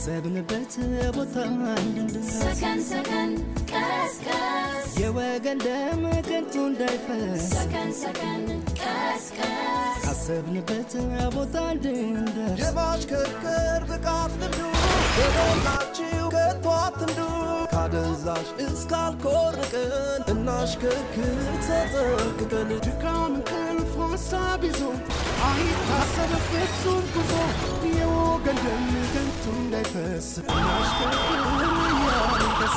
ካሰብንበት ቦታ እንድንደርስ ሰከን ሰከን ቀስ ቀስ የወገን ደም ከንቱ እንዳይፈስ ሰከን ሰከን ቀስ ቀስ ካሰብንበት ቦታ እንድንደርስ የማሽከርከር ብቃት ልምዱ በሞላችሁ ከቶ አትንዱ ካደንዛዥ እስከ አልኮል ርቀን እናሽከርክር ተጠንቅቀን ድካም እንቅልፍ ሀሳብ ይዞ አይታሰብ ፍጹም ጉዞ የወገን ደም ከንቱ እንዳይፈስ እናሽከርክር እያልን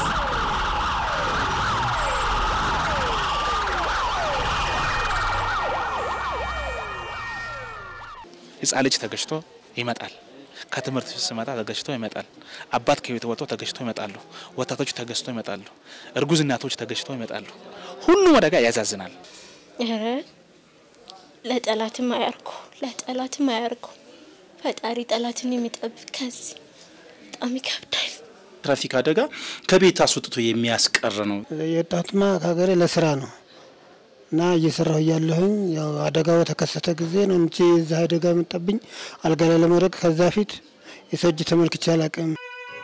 ሕፃን ልጅ ተገሽቶ ይመጣል ከትምህርት ሲመጣ ተገሽቶ ይመጣል አባት ከቤት ወጥቶ ተገሽቶ ይመጣሉ ወጣቶች ተገሽቶ ይመጣሉ እርጉዝ እናቶች ተገሽቶ ይመጣሉ ሁሉም አደጋ ያዛዝናል ለጠላትም አያርኩ ፈጣሪ ጠላትን የሚጠብቅ ከዚህ በጣም ይከብዳል ትራፊክ አደጋ ከቤት አስወጥቶ የሚያስቀር ነው የጣጥማ ካገሬ ለስራ ነው እና እየሰራሁ ያለሁኝ ያው አደጋው ተከሰተ ጊዜ ነው እንጂ እዛ አደጋ መጣብኝ አልጋላ ለመረቅ ከዛ ፊት የሰጅ ተመልክቼ አላቀም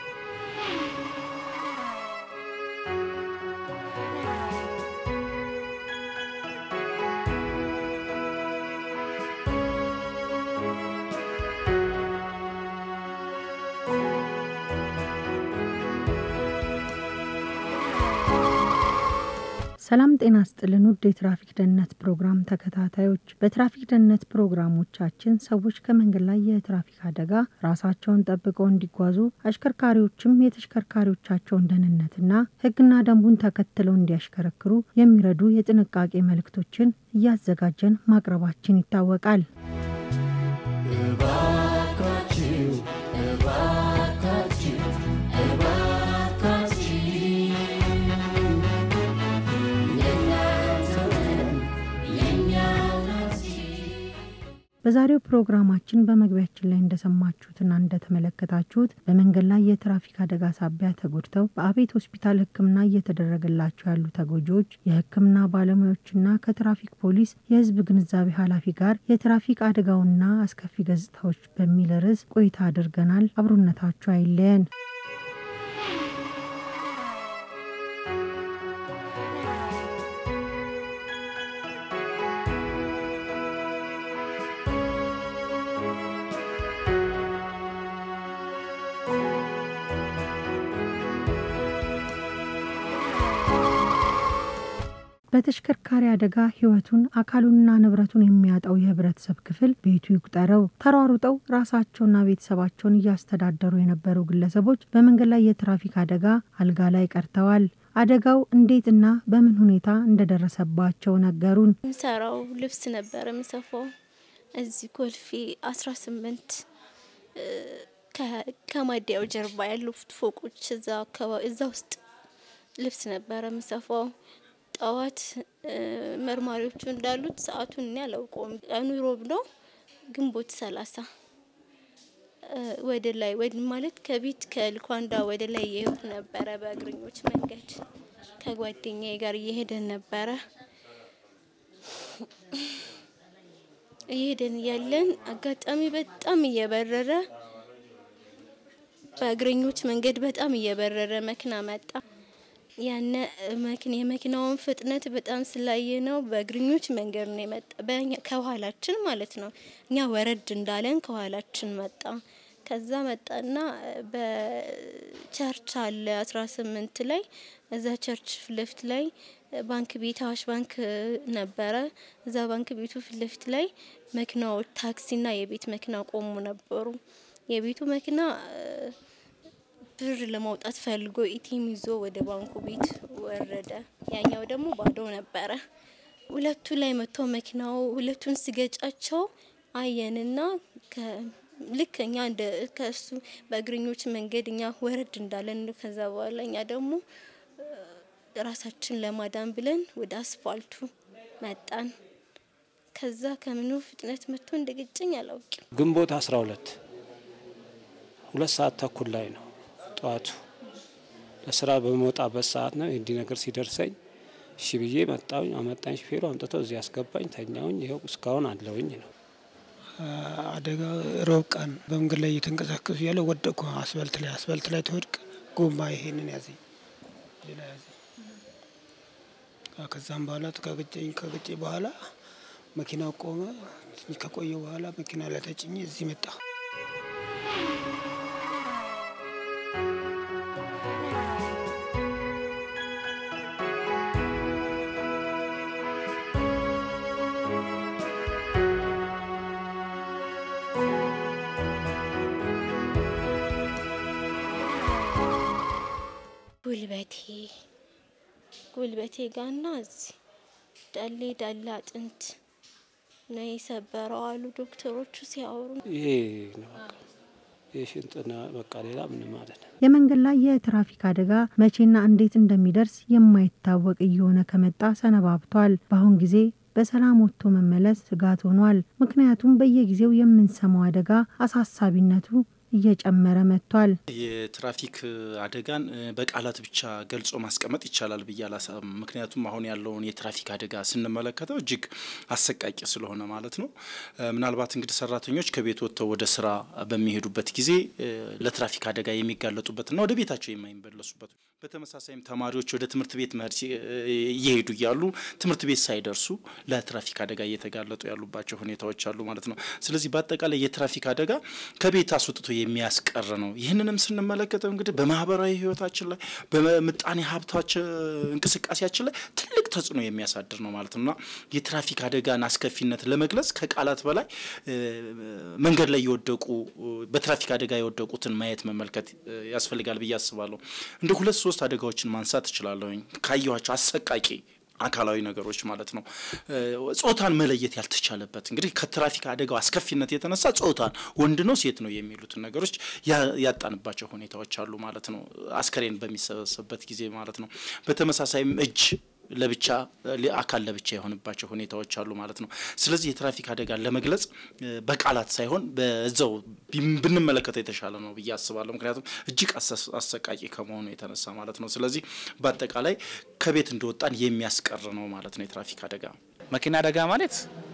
ሰላም ጤና ይስጥልን ውድ የትራፊክ ደህንነት ፕሮግራም ተከታታዮች በትራፊክ ደህንነት ፕሮግራሞቻችን ሰዎች ከመንገድ ላይ የትራፊክ አደጋ ራሳቸውን ጠብቀው እንዲጓዙ አሽከርካሪዎችም የተሽከርካሪዎቻቸውን ደህንነትና ህግና ደንቡን ተከትለው እንዲያሽከረክሩ የሚረዱ የጥንቃቄ መልእክቶችን እያዘጋጀን ማቅረባችን ይታወቃል በዛሬው ፕሮግራማችን በመግቢያችን ላይ እንደሰማችሁትና እንደተመለከታችሁት በመንገድ ላይ የትራፊክ አደጋ ሳቢያ ተጎድተው በአቤት ሆስፒታል ህክምና እየተደረገላቸው ያሉ ተጎጂዎች የህክምና ባለሙያዎችና ከትራፊክ ፖሊስ የህዝብ ግንዛቤ ኃላፊ ጋር የትራፊክ አደጋውና አስከፊ ገጽታዎች በሚል ርዕስ ቆይታ አድርገናል አብሮነታችሁ አይለየን በተሽከርካሪ አደጋ ህይወቱን አካሉንና ንብረቱን የሚያጣው የህብረተሰብ ክፍል ቤቱ ይቁጠረው ተሯሩጠው ራሳቸውና ቤተሰባቸውን ያስተዳደሩ የነበሩ ግለሰቦች በመንገድ ላይ የትራፊክ አደጋ አልጋ ላይ ቀርተዋል አደጋው እንዴትና በምን ሁኔታ እንደደረሰባቸው ነገሩን ሰራው ልብስ ነበር ምሰፋው እዚህ ኮልፊ 18 ከማዲያው ጀርባ ያሉት ፎቆች እዛ ውስጥ ልብስ ነበር ምሰፋው ጣዋት መርማሪዎቹ እንዳሉት ሰዓቱን ያላውቀውም ቀኑ ሮብ ነው ግንቦት 30 ወደ ላይ ማለት ከቤት ከልኳንዳ ወደ ላይ ይሄድ ነበር በእግረኞች መንገድ ከጓደኛዬ ጋር እየሄደን ነበር እየሄደን ያለን አጋጣሚ በጣም እየበረረ በእግረኞች መንገድ በጣም እየበረረ መኪና መጣ ያነ የመኪናውን ፍጥነት በጣም ስላየ ነው በእግረኞች መንገድ ነው የመጣ በእኛ ከኋላችን ማለት ነው እኛ ወረድ እንዳለን ከኋላችን መጣ ከዛ መጣና በቸርች አለ 18 ላይ እዛ ቸርች ፍለፍት ላይ ባንክ ቤት አዋሽ ባንክ ነበረ እዛ ባንክ ቤቱ ፍለፍት ላይ መኪናዎች ታክሲና የቤት መኪና ቆሙ ነበሩ የቤቱ መኪና ብር ለማውጣት ፈልጎ ኢቲም ይዞ ወደ ባንኩ ቤት ወረደ ያኛው ደግሞ ባዶ ነበር ሁለቱ ላይ መጥቶ መኪናው ሁለቱን ሲገጫቸው አየንና ልክኛ እንደ ከሱ በእግረኞች መንገድኛ ወረድ እንዳለን ከዛ በኋላኛ ደግሞ ራሳችን ለማዳን ብለን ወደ አስፋልቱ መጣን ከዛ ከምኑ ፍጥነት መጥቶ እንደገጨኝ አላውቅም ግንቦት 12 2 ሰዓት ተኩል ላይ ነው ጧቱ ለስራ በመውጣበት ሰዓት ነው እንዲ ነገር ሲደርሰኝ እሺ ብዬ መጣው አመጣኝ ሹፌሩ አምጥቶ እዚህ ያስገባኝ ተኛውኝ ይሄው እስካሁን አለውኝ ነው አደጋ ሮብ ቀን በመንገድ ላይ እየተንቀሳቀሱ ያለ ወደቁ። አስፋልት ላይ ተወድቅ ጎማ ይሄንን ያዘኝ ሌላ ያዘኝ። ከዛም በኋላ ከገጨኝ በኋላ መኪናው ቆመ። ከቆየ በኋላ መኪና ላይ ተጭኜ እዚህ መጣ። ጉልበቴ ጋና እዚህ ዳሌ አጥንት ነው የሰበረው አሉ ዶክተሮቹ ሲያወሩ። ይሄ ነው የሽንጥና በቃ ሌላ ምን ማለት ነው። የመንገድ ላይ የትራፊክ አደጋ መቼና እንዴት እንደሚደርስ የማይታወቅ እየሆነ ከመጣ ሰነባብቷል። በአሁን ጊዜ በሰላም ወጥቶ መመለስ ስጋት ሆኗል። ምክንያቱም በየጊዜው የምንሰማው አደጋ አሳሳቢነቱ እየጨመረ መጥቷል። የትራፊክ አደጋን በቃላት ብቻ ገልጾ ማስቀመጥ ይቻላል ብያላሳ። ምክንያቱም አሁን ያለውን የትራፊክ አደጋ ስንመለከተው እጅግ አሰቃቂ ስለሆነ ማለት ነው። ምናልባት እንግዲህ ሰራተኞች ከቤት ወጥተው ወደ ስራ በሚሄዱበት ጊዜ ለትራፊክ አደጋ የሚጋለጡበትና ወደ ቤታቸው የማይመለሱበት፣ በተመሳሳይም ተማሪዎች ወደ ትምህርት ቤት መሄድ እየሄዱ ያሉ ትምህርት ቤት ሳይደርሱ ለትራፊክ አደጋ እየተጋለጡ ያሉባቸው ሁኔታዎች አሉ ማለት ነው። ስለዚህ በአጠቃላይ የትራፊክ አደጋ ከቤት አስወጥቶ የሚያስቀር ነው። ይህንንም ስንመለከተው እንግዲህ በማህበራዊ ህይወታችን ላይ በምጣኔ ሀብታችን እንቅስቃሴያችን ላይ ትልቅ ተጽዕኖ የሚያሳድር ነው ማለት ነውና የትራፊክ አደጋን አስከፊነት ለመግለጽ ከቃላት በላይ መንገድ ላይ የወደቁ በትራፊክ አደጋ የወደቁትን ማየት መመልከት ያስፈልጋል ብዬ አስባለሁ። እንደ 2-3 አደጋዎችን ማንሳት እችላለሁኝ ካየኋቸው አሰቃቂ አካላዊ ነገሮች ማለት ነው። ጾታን መለየት ያልተቻለበት እንግዲህ ከትራፊክ አደጋው አስከፊነት የተነሳ ጾታን ወንድ ነው ሴት ነው የሚሉት ነገሮች ያጣንባቸው ሁኔታዎች አሉ ማለት ነው። አስከሬን በሚሰበሰብበት ጊዜ ማለት ነው። በተመሳሳይም እጅ ለብቻ አካል ለብቻ የሆነባቸው ሁኔታዎች አሉ ማለት ነው። ስለዚህ የትራፊክ አደጋን ለመግለጽ በቃላት ሳይሆን በዛው ብንመለከተው የተሻለ ነው ብዬ አስባለሁ። ምክንያቱም እጅግ አሰቃቂ ከመሆኑ የተነሳ ማለት ነው። ስለዚህ በአጠቃላይ ከቤት እንደወጣን የሚያስቀር ነው ማለት ነው የትራፊክ አደጋ። መኪና አደጋ ማለት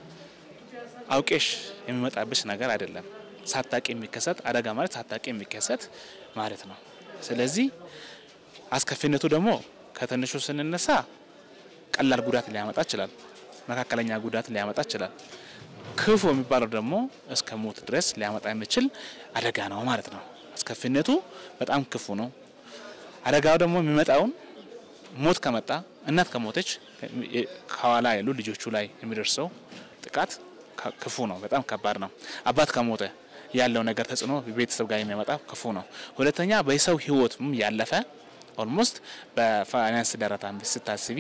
አውቄሽ የሚመጣብሽ ነገር አይደለም። ሳታቂ የሚከሰት አደጋ ማለት ሳታቂ የሚከሰት ማለት ነው። ስለዚህ አስከፊነቱ ደግሞ ከተነሹ ስንነሳ ቀላል ጉዳት ሊያመጣ ይችላል፣ መካከለኛ ጉዳት ሊያመጣ ይችላል። ክፉ የሚባለው ደግሞ እስከ ሞት ድረስ ሊያመጣ የሚችል አደጋ ነው ማለት ነው። አስከፊነቱ በጣም ክፉ ነው። አደጋው ደግሞ የሚመጣውን ሞት ከመጣ እናት ከሞተች ከኋላ ያሉ ልጆቹ ላይ የሚደርሰው ጥቃት ክፉ ነው፣ በጣም ከባድ ነው። አባት ከሞተ ያለው ነገር ተጽዕኖ ቤተሰብ ጋር የሚያመጣ ክፉ ነው። ሁለተኛ በሰው ህይወትም ያለፈ ኦልሞስት በፋይናንስ ደረጃ ስታስቢ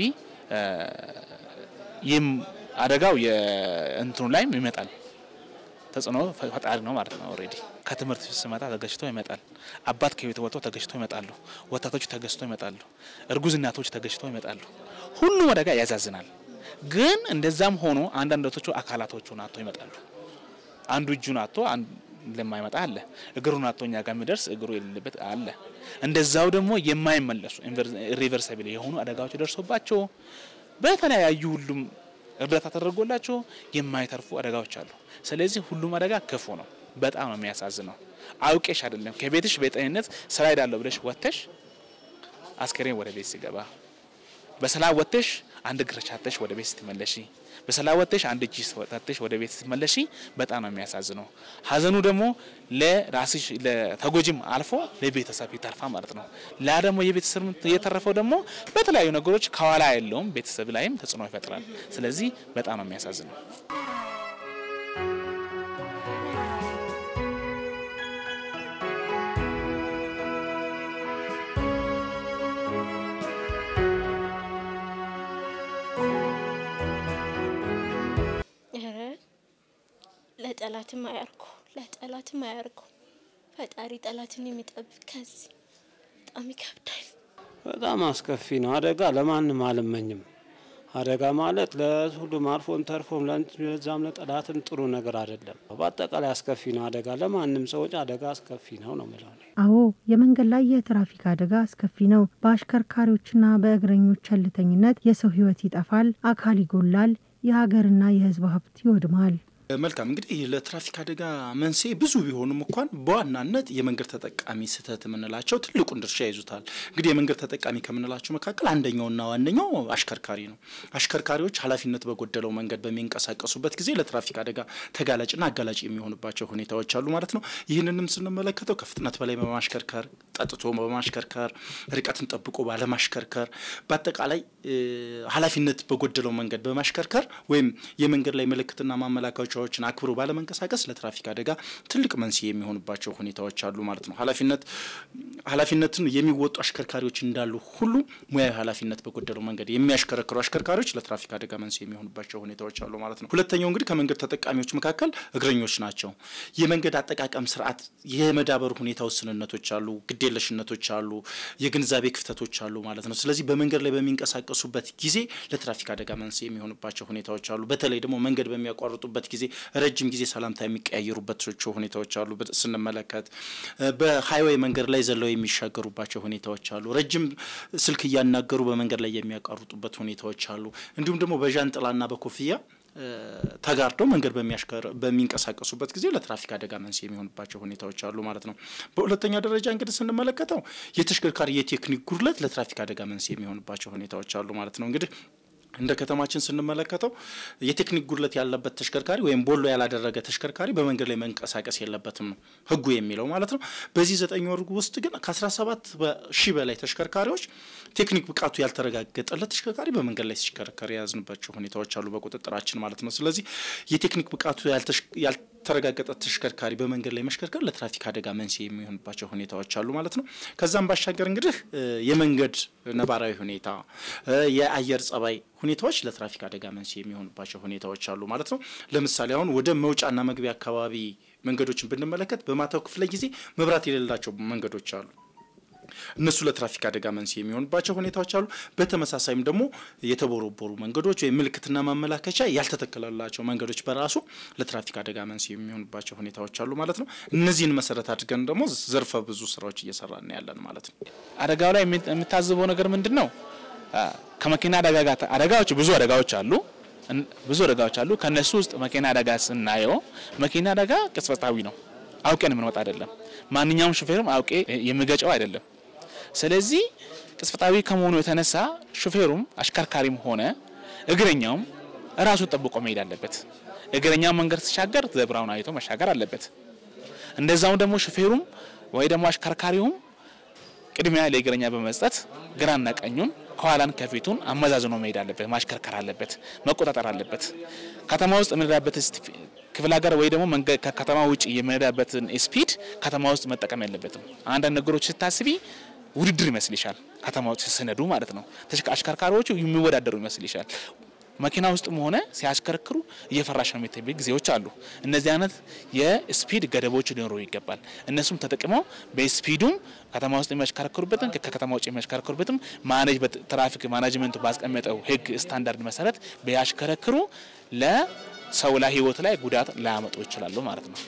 ይም አደጋው የእንትኑ ላይ ይመጣል ተጽዕኖ ፈጣሪ ነው ማለት ነው። ኦሬዲ ከትምህርት ሲመጣ ተገሽቶ ይመጣል። አባት ከቤት ወጥቶ ተገሽቶ ይመጣሉ። ወጣቶች ተገሽቶ ይመጣሉ። እርጉዝ እናቶች ተገሽቶ ይመጣሉ። ሁሉም አደጋ ያዛዝናል። ግን እንደዛም ሆኖ አንዳንዶቹ አካላቶቹን አጥቶ ይመጣሉ። አንዱ እጁን አጥቶ ለማይመጣ አለ። እግሩን አጥቶኛ ጋር የሚደርስ እግሩ የሌለበት አለ። እንደዛው ደግሞ የማይመለሱ ኢሪቨርሲብል የሆኑ አደጋዎች ደርሶባቸው በተለያዩ ሁሉም እርዳታ ተደርጎላቸው የማይተርፉ አደጋዎች አሉ። ስለዚህ ሁሉም አደጋ ክፉ ነው። በጣም ነው የሚያሳዝነው። አውቄሽ አይደለም ከቤትሽ በጤንነት ስራ ሄዳለሁ ብለሽ ወጥተሽ አስከሬን ወደ ቤት ሲገባ በሰላም ወጥተሽ አንድ ግርቻተሽ ወደ ቤት ስትመለሺ በሰላም ወጥተሽ አንድ እጅ ወጥተሽ ወደ ቤት ስትመለሺ በጣም ነው የሚያሳዝነው። ሀዘኑ ደግሞ ለራስሽ ለተጎጂም አልፎ ለቤተሰብ ይተርፋ ማለት ነው። ላ ደግሞ የቤተሰብ የተረፈው ደግሞ በተለያዩ ነገሮች ከኋላ ያለውም ቤተሰብ ላይም ተጽዕኖ ይፈጥራል። ስለዚህ በጣም ነው የሚያሳዝነው። ለጠላትም አያርኩ ፈጣሪ ጠላትን የሚጠብቅ ከዚህ በጣም ይከብዳል። በጣም አስከፊ ነው። አደጋ ለማንም አልመኝም። አደጋ ማለት ለሁሉም አልፎም ተርፎም ለዛም ለጠላትም ጥሩ ነገር አይደለም። በአጠቃላይ አስከፊ ነው። አደጋ ለማንም ሰው አደጋ አስከፊ ነው ማለት ነው። አዎ የመንገድ ላይ የትራፊክ አደጋ አስከፊ ነው። በአሽከርካሪዎችና በእግረኞች ቸልተኝነት የሰው ህይወት ይጠፋል፣ አካል ይጎላል፣ የሀገርና የህዝብ ሀብት ይወድማል። መልካም እንግዲህ ለትራፊክ አደጋ መንስኤ ብዙ ቢሆኑም እንኳን በዋናነት የመንገድ ተጠቃሚ ስህተት ምንላቸው ትልቁን ድርሻ ይዙታል። እንግዲህ የመንገድ ተጠቃሚ ከምንላቸው መካከል አንደኛውና ዋነኛው አሽከርካሪ ነው። አሽከርካሪዎች ኃላፊነት በጎደለው መንገድ በሚንቀሳቀሱበት ጊዜ ለትራፊክ አደጋ ተጋላጭና አጋላጭ የሚሆኑባቸው ሁኔታዎች አሉ ማለት ነው። ይህንንም ስንመለከተው ከፍጥነት በላይ በማሽከርከር፣ ጠጥቶ በማሽከርከር፣ ርቀትን ጠብቆ ባለማሽከርከር፣ በአጠቃላይ ኃላፊነት በጎደለው መንገድ በማሽከርከር ወይም የመንገድ ላይ ምልክትና ማመላከቻዎችን አክብሮ ባለመንቀሳቀስ ለትራፊክ አደጋ ትልቅ መንስኤ የሚሆኑባቸው ሁኔታዎች አሉ ማለት ነው። ኃላፊነትን የሚወጡ አሽከርካሪዎች እንዳሉ ሁሉ ሙያዊ ኃላፊነት በጎደለው መንገድ የሚያሽከረክሩ አሽከርካሪዎች ለትራፊክ አደጋ መንስኤ የሚሆኑባቸው ሁኔታዎች አሉ ማለት ነው። ሁለተኛው እንግዲህ ከመንገድ ተጠቃሚዎች መካከል እግረኞች ናቸው። የመንገድ አጠቃቀም ስርዓት የመዳበሩ ሁኔታ ውስንነቶች አሉ፣ ግዴለሽነቶች አሉ፣ የግንዛቤ ክፍተቶች አሉ ማለት ነው። ስለዚህ በመንገድ ላይ በሚንቀሳቀሱበት ጊዜ ለትራፊክ አደጋ መንስኤ የሚሆኑባቸው ሁኔታዎች አሉ። በተለይ ደግሞ መንገድ በሚያቋርጡበት ጊዜ ረጅም ጊዜ ሰላምታ የሚቀያየሩበት ሁኔታዎች አሉ ስንመለከት፣ በሃይዌይ መንገድ ላይ ዘለው የሚሻገሩባቸው ሁኔታዎች አሉ። ረጅም ስልክ እያናገሩ በመንገድ ላይ የሚያቋርጡበት ሁኔታዎች አሉ። እንዲሁም ደግሞ በጃንጥላና በኮፍያ ተጋርደው መንገድ በሚንቀሳቀሱበት ጊዜ ለትራፊክ አደጋ መንስኤ የሚሆኑባቸው ሁኔታዎች አሉ ማለት ነው። በሁለተኛ ደረጃ እንግዲህ ስንመለከተው የተሽከርካሪ የቴክኒክ ጉድለት ለትራፊክ አደጋ መንስኤ የሚሆኑባቸው ሁኔታዎች አሉ ማለት ነው። እንግዲህ እንደ ከተማችን ስንመለከተው የቴክኒክ ጉድለት ያለበት ተሽከርካሪ ወይም ቦሎ ያላደረገ ተሽከርካሪ በመንገድ ላይ መንቀሳቀስ የለበትም ነው ህጉ የሚለው ማለት ነው። በዚህ 9 ወር ውስጥ ግን ከ17,000 በላይ ተሽከርካሪዎች ቴክኒክ ብቃቱ ያልተረጋገጠለት ተሽከርካሪ በመንገድ ላይ ሲሽከረከር ያዝንባቸው ሁኔታዎች አሉ በቁጥጥራችን ማለት ነው። ስለዚህ የቴክኒክ ብቃቱ ያልተረጋገጠ ተሽከርካሪ በመንገድ ላይ መሽከርከር ለትራፊክ አደጋ መንስኤ የሚሆንባቸው ሁኔታዎች አሉ ማለት ነው። ከዛም ባሻገር እንግዲህ የመንገድ ነባራዊ ሁኔታ፣ የአየር ጸባይ ሁኔታዎች ለትራፊክ አደጋ መንስኤ የሚሆኑባቸው ሁኔታዎች አሉ ማለት ነው። ለምሳሌ አሁን ወደ መውጫና መግቢያ አካባቢ መንገዶችን ብንመለከት በማታው ክፍለ ጊዜ መብራት የሌላቸው መንገዶች አሉ። እነሱ ለትራፊክ አደጋ መንስኤ የሚሆኑባቸው ሁኔታዎች አሉ። በተመሳሳይም ደግሞ የተቦረቦሩ መንገዶች ወይ ምልክትና ማመላከቻ ያልተተከለላቸው መንገዶች በራሱ ለትራፊክ አደጋ መንስኤ የሚሆኑባቸው ሁኔታዎች አሉ ማለት ነው። እነዚህን መሰረት አድርገን ደግሞ ዘርፈ ብዙ ስራዎች እየሰራን ያለን ማለት ነው። አደጋው ላይ የምታዝበው ነገር ምንድነው? ከመኪና አደጋዎች ብዙ አደጋዎች አሉ። ከነሱ ውስጥ መኪና አደጋ ስናየው መኪና አደጋ ቅጽበታዊ ነው። አውቀን ምንወጣ አይደለም። ማንኛውም ሹፌርም አውቄ የሚገጨው አይደለም። ስለዚህ ቅጽበታዊ ከመሆኑ የተነሳ ሹፌሩም አሽከርካሪም ሆነ እግረኛውም ራሱን ጠብቆ መሄድ አለበት። እግረኛው መንገድ ሲሻገር ዘብራውን አይቶ መሻገር አለበት። እንደዛው ደግሞ ሹፌሩም ወይ ደግሞ አሽከርካሪውም ቅድሚያ ለእግረኛ በመስጠት ግራና ቀኙን ከኋላን ከፊቱን አመዛዝኖ መሄድ አለበት፣ ማሽከርከር አለበት፣ መቆጣጠር አለበት። ከተማ ውስጥ የምንዳበት ክፍለ ሀገር ወይ ደግሞ መንገድ ከከተማ ውጪ የምንዳበትን ስፒድ ከተማ ውስጥ መጠቀም ያለበትም። አንዳንድ ነገሮች ስታስቢ ውድድር ይመስልሻል፣ ከተማ ውስጥ ሲነዱ ማለት ነው። አሽከርካሪዎቹ የሚወዳደሩ ይመስልሻል። መኪና ውስጥም ሆነ ሲያሽከርክሩ እየፈራሽ ነው የሚተብይ ጊዜዎች አሉ። እነዚህ አይነት የስፒድ ገደቦች ሊኖሩ ይገባል። እነሱም ተጠቅመው በስፒዱም ከተማ ውስጥ የሚያሽከርክሩበትን ከከተማ ውጪ የሚያሽከርክሩበትን ትራፊክ ማኔጅመንቱ ባስቀመጠው ህግ ስታንዳርድ መሰረት ቢያሽከረክሩ ለሰው ላይ ህይወት ላይ ጉዳት ላያመጡ ይችላሉ ማለት ነው።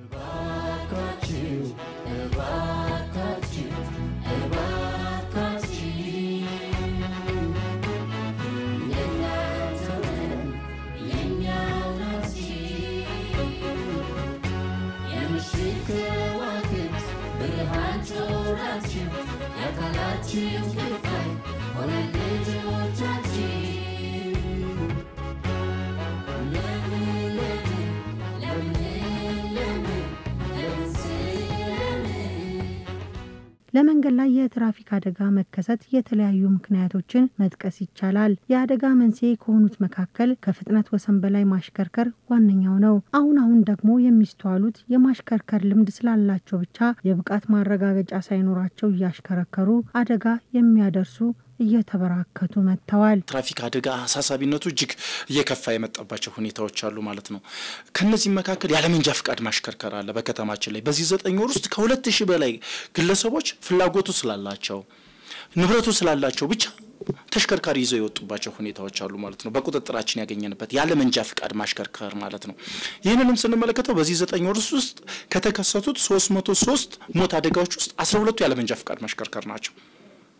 ለመንገድ ላይ የትራፊክ አደጋ መከሰት የተለያዩ ምክንያቶችን መጥቀስ ይቻላል። የአደጋ መንስኤ ከሆኑት መካከል ከፍጥነት ወሰን በላይ ማሽከርከር ዋነኛው ነው። አሁን ደግሞ የሚስተዋሉት የማሽከርከር ልምድ ስላላቸው ብቻ የብቃት ማረጋገጫ ሳይኖራቸው ያሽከረከሩ አደጋ የሚያደርሱ እየተበራከቱ መጥተዋል። ትራፊክ አደጋ አሳሳቢነቱ እጅግ እየከፋ የመጣባቸው ሁኔታዎች አሉ ማለት ነው። ከነዚህ መካከል ያለመንጃ ፍቃድ ማሽከርከር አለ በከተማችን ላይ። በዚህ 9 ወር ውስጥ ከ2000 በላይ ግለሰቦች ፍላጎቱ ስላላቸው ንብረቱ ስላላቸው ብቻ ተሽከርካሪ ይዘው የወጡባቸው ሁኔታዎች አሉ ማለት ነው። በቁጥጥራችን ያገኘንበት ያለመንጃ ፍቃድ ማሽከርከር ማለት ነው። ይህንንም ስንመለከተው በዚህ 9 ወር ውስጥ ከተከሰቱት 303 ሞት አደጋዎች ውስጥ 12ቱ ያለመንጃ ፍቃድ ማሽከርከር ናቸው።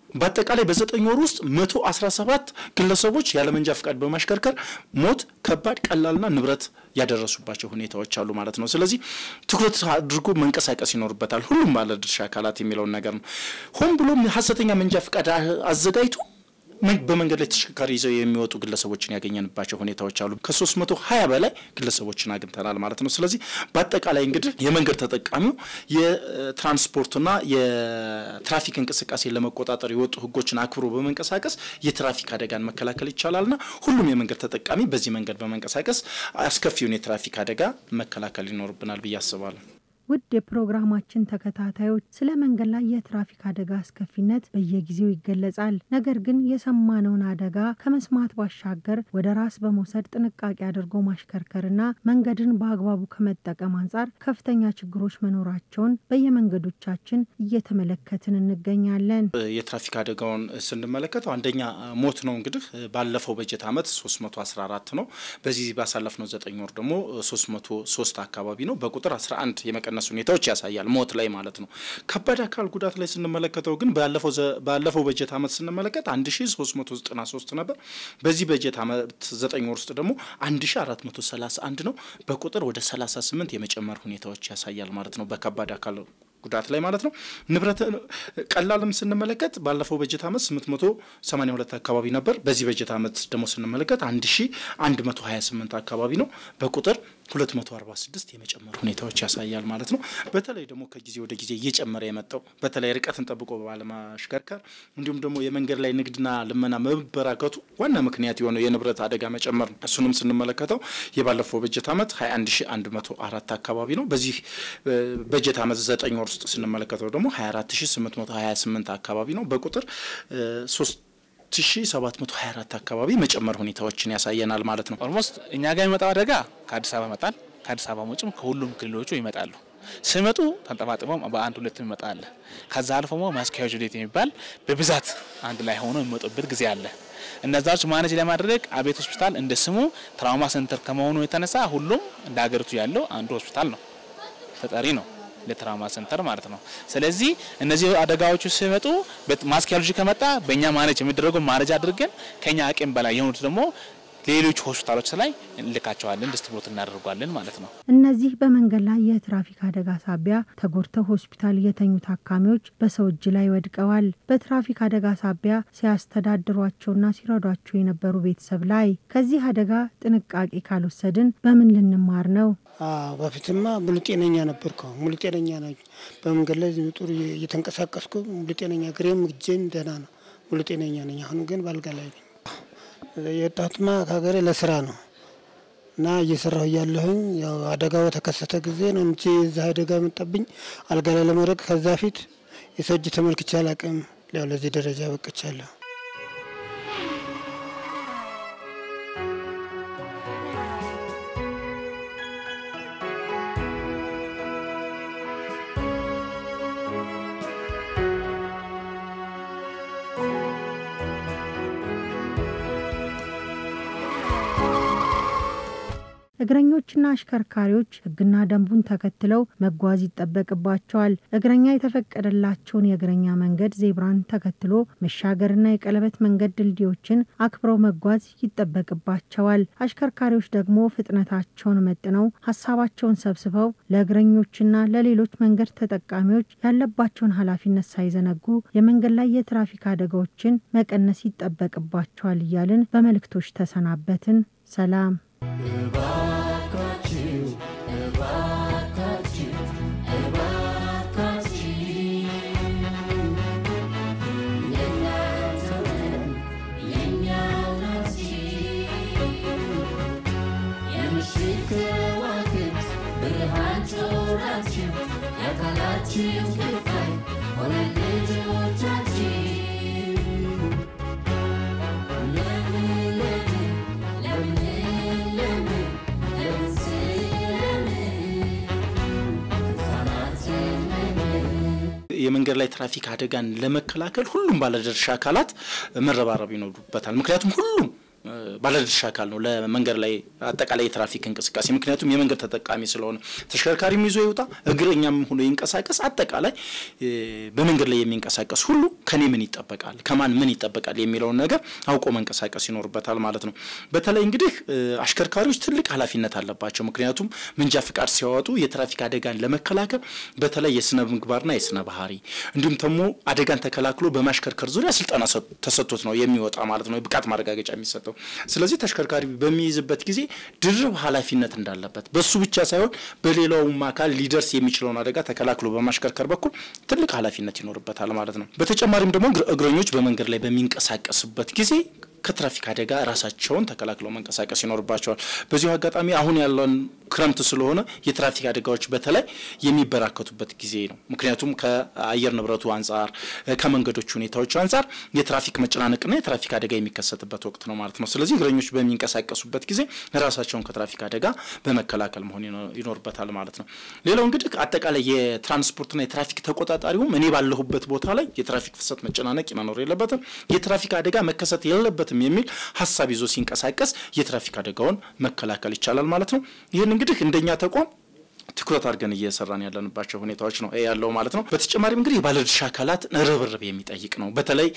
በአጠቃላይ በ9 ወር ውስጥ 117 ግለሰቦች ያለ መንጃ ፍቃድ በማሽከርከር ሞት፣ ከባድ፣ ቀላልና ንብረት ያደረሱባቸው ሁኔታዎች አሉ ማለት ነው። ስለዚህ ትኩረት አድርጎ መንቀሳቀስ ይኖርበታል ሁሉም ባለድርሻ አካላት የሚለው ነገር ነው። ሆን ብሎ ሐሰተኛ መንጃ ፍቃድ አዘጋጅቶ በመንገድ ላይ ተሽከርካሪ ይዘው የሚወጡ ግለሰቦችን ያገኘንባቸው ሁኔታዎች አሉ። ከ320 በላይ ግለሰቦችን አግኝተናል ማለት ነው። ስለዚህ በአጠቃላይ እንግዲህ የመንገድ ተጠቃሚው የትራንስፖርትና የትራፊክ እንቅስቃሴ ለመቆጣጠር የወጡ ህጎችን አክብሮ በመንቀሳቀስ የትራፊክ አደጋን መከላከል ይቻላልና ሁሉም የመንገድ ተጠቃሚ በዚህ መንገድ በመንቀሳቀስ አስከፊውን የትራፊክ አደጋ መከላከል ይኖርብናል ብዬ አስባለሁ። ውድ የፕሮግራማችን ተከታታዮች ስለ መንገድ ላይ የትራፊክ አደጋ አስከፊነት በየጊዜው ይገለጻል። ነገር ግን የሰማነውን አደጋ ከመስማት ባሻገር ወደ ራስ በመውሰድ ጥንቃቄ አድርጎ ማሽከርከርና መንገድን በአግባቡ ከመጠቀም አንጻር ከፍተኛ ችግሮች መኖራቸውን በየመንገዶቻችን እየተመለከትን እንገኛለን። የትራፊክ አደጋውን ስንመለከተው አንደኛ ሞት ነው። እንግዲህ ባለፈው በጀት ዓመት 314 ነው። በዚህ ባሳለፍነው 9 ወር ደግሞ 303 አካባቢ ነው። በቁጥር 11 የመቀነስ ሁኔታዎች ያሳያል ሞት ላይ ማለት ነው። ከባድ አካል ጉዳት ላይ ስንመለከተው ግን ባለፈው በጀት ዓመት ስንመለከት 1393 ነበር። በዚህ በጀት ዓመት 9 ወር ውስጥ ደግሞ 1431 ነው። በቁጥር ወደ 38 የመጨመር ሁኔታዎች ያሳያል ማለት ነው በከባድ አካል ጉዳት ላይ ማለት ነው። ንብረት ቀላልም ስንመለከት ባለፈው በጀት ዓመት 882 አካባቢ ነበር። በዚህ በጀት ዓመት ደግሞ ስንመለከት 1128 አካባቢ ነው። በቁጥር 246 የመጨመር ሁኔታዎች ያሳያል ማለት ነው። በተለይ ደግሞ ከጊዜ ወደ ጊዜ እየጨመረ የመጣው በተለይ ርቀትን ጠብቆ ባለማሽከርከር እንዲሁም ደግሞ የመንገድ ላይ ንግድና ልመና መበራከቱ ዋና ምክንያት የሆነው የንብረት አደጋ መጨመር ነው። እሱንም ስንመለከተው የባለፈው በጀት ዓመት 21104 አካባቢ ነው። በዚህ በጀት ዓመት 9 ወር ውስጥ ስንመለከተው ደግሞ 24828 አካባቢ ነው። በቁጥር 3724 አካባቢ መጨመር ሁኔታዎችን ያሳየናል ማለት ነው። ኦልሞስት እኛ ጋር የሚመጣው አደጋ ከአዲስ አበባ ይመጣል። ከአዲስ አበባ ውጭም ከሁሉም ክልሎች ይመጣሉ። ሲመጡ ተንጠባጥበው በአንድ ሁለት ይመጣል። ከዛ አልፎሞ ማስኪያጅ ዴት የሚባል በብዛት አንድ ላይ ሆኖ የሚመጡበት ጊዜ አለ። እነዛዎች ማኔጅ ለማድረግ አቤት ሆስፒታል እንደ ስሙ ትራውማ ሴንተር ከመሆኑ የተነሳ ሁሉም እንደ ሀገሪቱ ያለው አንዱ ሆስፒታል ነው፣ ተጠሪ ነው ለትራውማ ሴንተር ማለት ነው። ስለዚህ እነዚህ አደጋዎቹ ሲመጡ ማስኪያሎጂ ከመጣ በእኛ ማኔጅ የሚደረገው ማኔጅ አድርገን ከኛ አቅም በላይ የሆኑት ደግሞ ሌሎች ሆስፒታሎች ላይ እንልካቸዋለን፣ ዲስትሪቢዩት እናደርጋለን ማለት ነው። እነዚህ በመንገድ ላይ የትራፊክ አደጋ ሳቢያ ተጎድተው ሆስፒታል የተኙ ታካሚዎች በሰው እጅ ላይ ወድቀዋል። በትራፊክ አደጋ ሳቢያ ሲያስተዳድሯቸውና ሲረዷቸው የነበሩ ቤተሰብ ላይ ከዚህ አደጋ ጥንቃቄ ካልወሰድን በምን ልንማር ነው? በፊትማ ሙሉ ጤነኛ ነበርኩ። ሙሉ ጤነኛ ነኝ። በመንገድ ላይ ጥሩ እየተንቀሳቀስኩ ሙሉ ጤነኛ፣ ግሬም እጄም ደህና ነው። ሙሉ ጤነኛ ነኝ። አሁን ግን ባልጋ ላይ ነኝ። የወጣሁትማ ከሀገሬ ለስራ ነው እና እየሰራሁ እያለሁኝ ያው አደጋው ተከሰተ ጊዜ ነው እንጂ እዛ አደጋ መጣብኝ አልጋ ላይ ለመውደቅ ከዛ ፊት የሰው እጅ ተመልክቼ አላውቅም። ያው ለዚህ ደረጃ በቅቻለሁ። እግረኞችና አሽከርካሪዎች ህግና ደንቡን ተከትለው መጓዝ ይጠበቅባቸዋል። እግረኛ የተፈቀደላቸውን የእግረኛ መንገድ ዜብራን ተከትሎ መሻገርና የቀለበት መንገድ ድልድዮችን አክብረው መጓዝ ይጠበቅባቸዋል። አሽከርካሪዎች ደግሞ ፍጥነታቸውን መጥነው ሀሳባቸውን ሰብስበው ለእግረኞችና ለሌሎች መንገድ ተጠቃሚዎች ያለባቸውን ኃላፊነት ሳይዘነጉ የመንገድ ላይ የትራፊክ አደጋዎችን መቀነስ ይጠበቅባቸዋል እያልን በመልእክቶች ተሰናበትን። ሰላም። የመንገድ ላይ ትራፊክ አደጋን ለመከላከል ሁሉም ባለድርሻ አካላት መረባረብ ይኖርበታል። ምክንያቱም ሁሉም ባለድርሻ አካል ነው ለመንገድ ላይ አጠቃላይ የትራፊክ እንቅስቃሴ ምክንያቱም የመንገድ ተጠቃሚ ስለሆነ ተሽከርካሪም ይዞ ይወጣ እግረኛም ሆኖ ይንቀሳቀስ አጠቃላይ በመንገድ ላይ የሚንቀሳቀስ ሁሉ ከኔ ምን ይጠበቃል ከማን ምን ይጠበቃል የሚለው ነገር አውቆ መንቀሳቀስ ይኖርበታል ማለት ነው በተለይ እንግዲህ አሽከርካሪዎች ትልቅ ኃላፊነት አለባቸው ምክንያቱም መንጃ ፍቃድ ሲያወጡ የትራፊክ አደጋን ለመከላከል በተለይ የስነ ምግባርና የስነ ባህሪ እንዲሁም ደግሞ አደጋን ተከላክሎ በማሽከርከር ዙሪያ ስልጠና ተሰጥቶት ነው የሚወጣ ማለት ነው ብቃት ማረጋገጫ የሚሰጠው ስለዚህ ተሽከርካሪ በሚይዝበት ጊዜ ድርብ ኃላፊነት እንዳለበት በሱ ብቻ ሳይሆን በሌላውም አካል ሊደርስ የሚችለውን አደጋ ተከላክሎ በማሽከርከር በኩል ትልቅ ኃላፊነት ይኖርበታል ማለት ነው በተጨማሪም ደግሞ እግረኞች በመንገድ ላይ በሚንቀሳቀሱበት ጊዜ ከትራፊክ አደጋ ራሳቸውን ተከላክለው መንቀሳቀስ ይኖርባቸዋል በዚሁ አጋጣሚ አሁን ያለን ክረምት ስለሆነ የትራፊክ አደጋዎች በተለይ የሚበራከቱበት ጊዜ ነው ምክንያቱም ከአየር ንብረቱ አንፃር ከመንገዶች ሁኔታዎች አንፃር የትራፊክ መጨናነቅና የትራፊክ አደጋ የሚከሰትበት ወቅት ነው ማለት ነው ስለዚህ እግረኞች በሚንቀሳቀሱበት ጊዜ ራሳቸውን ከትራፊክ አደጋ በመከላከል መሆን ይኖርበታል ማለት ነው ሌላው እንግዲህ አጠቃላይ የትራንስፖርትና የትራፊክ ተቆጣጣሪውም እኔ ባለሁበት ቦታ ላይ የትራፊክ ፍሰት መጨናነቅ መኖር የለበትም የትራፊክ አደጋ መከሰት የለበትም የሚል ሐሳብ ይዞ ሲንቀሳቀስ የትራፊክ አደጋውን መከላከል ይቻላል ማለት ነው ይሄን እንግዲህ እንደኛ ተቋም ትኩረት አድርገን እየሰራን ያለንባቸው ሁኔታዎች ነው ያለው ማለት ነው በተጨማሪም እንግዲህ ባለድርሻ አካላት ርብርብ የሚጠይቅ ነው በተለይ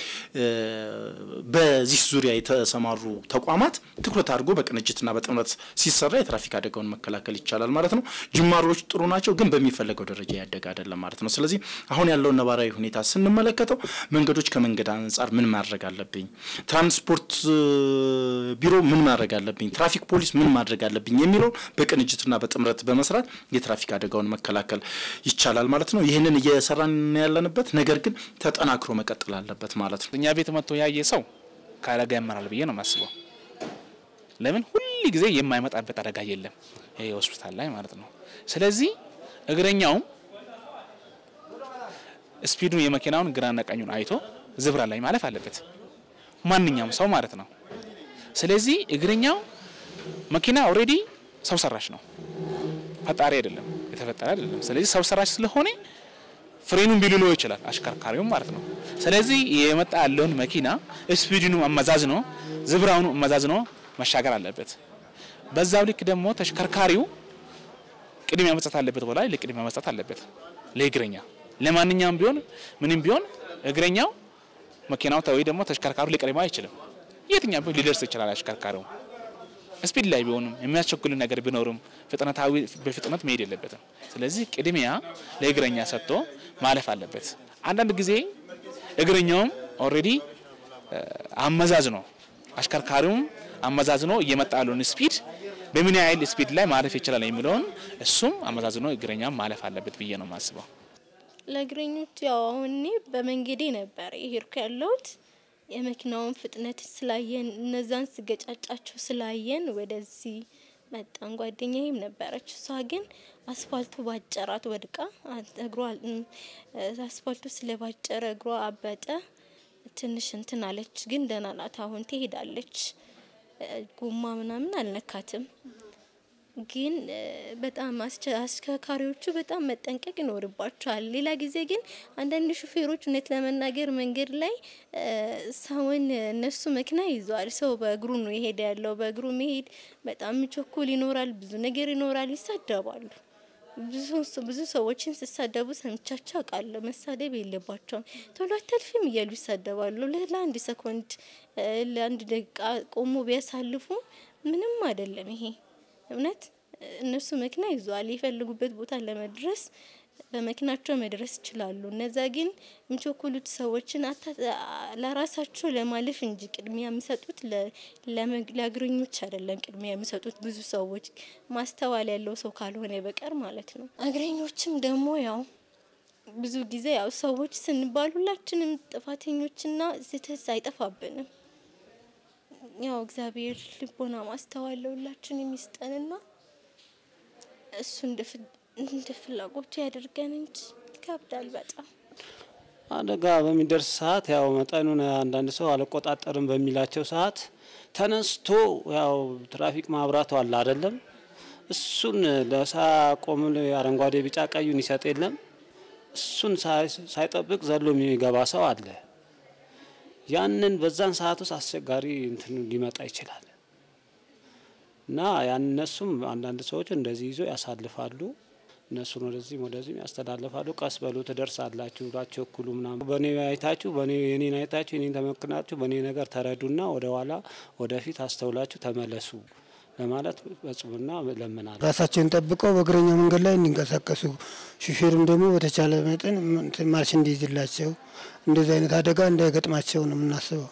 በዚህ ዙሪያ የተሰማሩ ተቋማት ትኩረት አድርጎ በቅንጅትና በጥምረት ሲሰራ የትራፊክ አደጋውን መከላከል ይቻላል ማለት ነው ጅማሮች ጥሩ ናቸው ግን በሚፈልገው ደረጃ ያደጋ አይደለም ማለት ነው ስለዚህ አሁን ያለው ነባራዊ ሁኔታ ስንመለከተው መንገዶች ከመንገድ አንፃር ምን ማድረግ አለብኝ ትራንስፖርት ቢሮ ምን ማድረግ አለብኝ ትራፊክ ፖሊስ ምን ማድረግ አለብኝ የሚለው በቅንጅትና በጥምረት በመስራት የትራፊክ አደጋውን መከላከል ይቻላል ማለት ነው ይሄንን እየሰራን ያለንበት ነገር ግን ተጠናክሮ መቀጠል አለበት ማለት ነው እኛ ቤት መጥቶ ያየ ሰው ካለጋ ያመናል ብዬ ነው ማስበው ለምን ሁሉ ጊዜ የማይመጣበት አደጋ የለም ይሄ ሆስፒታል ላይ ማለት ነው ስለዚህ እግረኛው ስፒዱን የመኪናውን ግራና ቀኙን አይቶ ዝብራ ላይ ማለፍ አለበት ማንኛውም ሰው ማለት ነው ስለዚህ እግረኛው መኪና ኦሬዲ ሰው ሰራሽ ነው ፈጣሪ አይደለም የተፈጠረ አይደለም ስለዚህ ሰው ሰራሽ ስለሆነ ፍሬኑን ቢልሎ ይችላል አሽከርካሪው ማለት ነው ስለዚህ የመጣ ያለውን መኪና ስፒዱን አመዛዝኖ ዝብራውን አመዛዝኖ መሻገር አለበት በዛው ልክ ደግሞ ተሽከርካሪው ቅድሚያ መስጠት አለበት ወላይ ለቅድሚያ መስጠት አለበት ለእግረኛ ለማንኛውም ቢሆን ምንም ቢሆን እግረኛው መኪናው ተወይ ደግሞ ተሽከርካሪው ሊቀርማ አይችልም የትኛው ሊደርስ ይችላል አሽከርካሪው ስፒድ ላይ ቢሆንም የሚያስቸኩል ነገር ቢኖርም ፍጥነታዊ በፍጥነት መሄድ የለበትም ስለዚህ ቅድሚያ ለእግረኛ ሰጥቶ ማለፍ አለበት አንዳንድ ጊዜ እግረኛውም ኦሬዲ አመዛዝኖ አሽከርካሪውም አመዛዝኖ እየመጣሉን ስፒድ በምን ያህል ስፒድ ላይ ማለፍ ይችላል የሚለውን እሱም አመዛዝኖ እግረኛም ማለፍ አለበት ብዬ ነው ማስበው ለእግረኞች ያው አሁን በመንገዴ ነበር ይሄርኩ ያለውት የመኪናውን ፍጥነት ስላየን እነዛን ስገጫጫቸው ስላየን ወደዚህ መጣን ጓደኛዬም ነበረች እሷ ግን አስፋልቱ ባጨራት ወድቃ እግሯ አስፋልቱ ስለባጨረ እግሯ አበጠ ትንሽ እንትን አለች ግን ደህና ናት አሁን ትሄዳለች ጎማ ምናምን አልነካትም ግን በጣም አሽከርካሪዎቹ በጣም መጠንቀቅ ይኖርባቸዋል ሌላ ጊዜ ግን አንዳንድ ሹፌሮች እውነት ለመናገር መንገድ ላይ ሰውን እነሱ መኪና ይዟል ሰው በእግሩ ነው ይሄድ ያለው በእግሩ መሄድ በጣም ቸኩል ይኖራል ብዙ ነገር ይኖራል ይሳደባሉ ብዙ ሰዎችን ሲሳደቡ ሰምቻቸው አቃለሁ መሳደብ የለባቸውም ቶሎ አትልፊም እያሉ ይሳደባሉ ለአንድ ሰኮንድ ለአንድ ደቂቃ ቆሞ ቢያሳልፉ ምንም አይደለም ይሄ እውነት እነሱ መኪና ይዟል ይፈልጉበት ቦታ ለመድረስ በመኪናቸው መድረስ ይችላሉ እነዛ ግን ምቾኩሉት ሰዎችን ለራሳቸው ለማለፍ እንጂ ቅድሚያ የሚሰጡት ለእግረኞች አይደለም ቅድሚያ የሚሰጡት ብዙ ሰዎች ማስተዋል ያለው ሰው ካልሆነ በቀር ማለት ነው እግረኞችም ደግሞ ያው ብዙ ጊዜ ያው ሰዎች ስንባል ሁላችንም ጥፋተኞችና ስህተት አይጠፋብንም ያው እግዚአብሔር ልቦና ማስተዋል ለሁላችንም ይስጠንና እሱ እንደፍላጎቱ ያደርገን እንጂ ይከብዳል በጣም አደጋ በሚደርስ ሰዓት ያው መጠኑን አንዳንድ ሰው አልቆጣጠርም በሚላቸው ሰዓት ተነስቶ ያው ትራፊክ ማብራቱ አለ አይደለም እሱን ለሳቆም አረንጓዴ ቢጫ ቀዩን ይሰጥ የለም እሱን ሳይጠብቅ ዘሎ የሚገባ ሰው አለ ያንን በዛን ሰዓት ውስጥ አስቸጋሪ እንትን ሊመጣ ይችላል እና ያን እነሱም አንዳንድ ሰዎች እንደዚህ ይዞ ያሳልፋሉ እነሱን ወደዚህ ያስተላልፋሉ ቀስ በሉ ትደርሳላችሁ ብላችሁ እኩሉምና በኔ አይታችሁ በኔ የኔን አይታችሁ የኔን ተመክናችሁ በኔ ነገር ተረዱና ወደ ኋላ ወደፊት አስተውላችሁ ተመለሱ ለማለት በጽሙና ለምናል ራሳቸውን ጠብቀው በእግረኛ መንገድ ላይ እንዲንቀሳቀሱ ሹፌሩም ደግሞ በተቻለ መጠን ማርሽ እንዲይዝላቸው እንደዚህ አይነት አደጋ እንዳይገጥማቸው ነው የምናስበው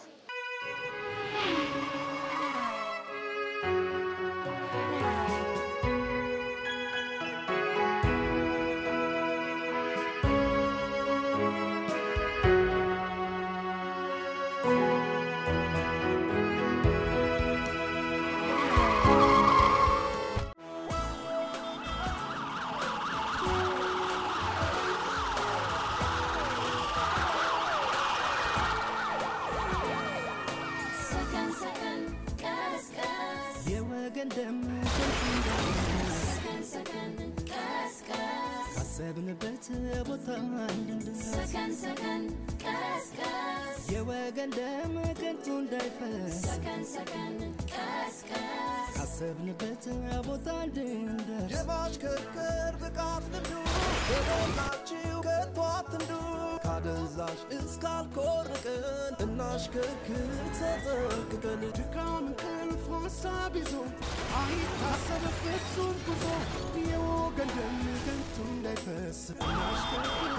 ካሰብንበት ቦታ እንድንደርስ ሰከን ሰከን ቀስቀስ የወገን ደም ከንቱ እንዳይፈስ ሰከን ሰከን ቀስቀስ ካሰብንበት ቦታ እንድንደርስ የማሽከርከር ብቃት ልምዱ በሞላችሁ ከቶ አትንዱ ካደንዛዥ እስካልኮርቅን እናሽከርክር ተጠንቅቀን ድካም እንቅልፍ ሀሳብ ይዞ አይታሰብ ፍጹም ጉዞ የወገን ደም ከንቱ እንዳይፈስ እናሽከርክር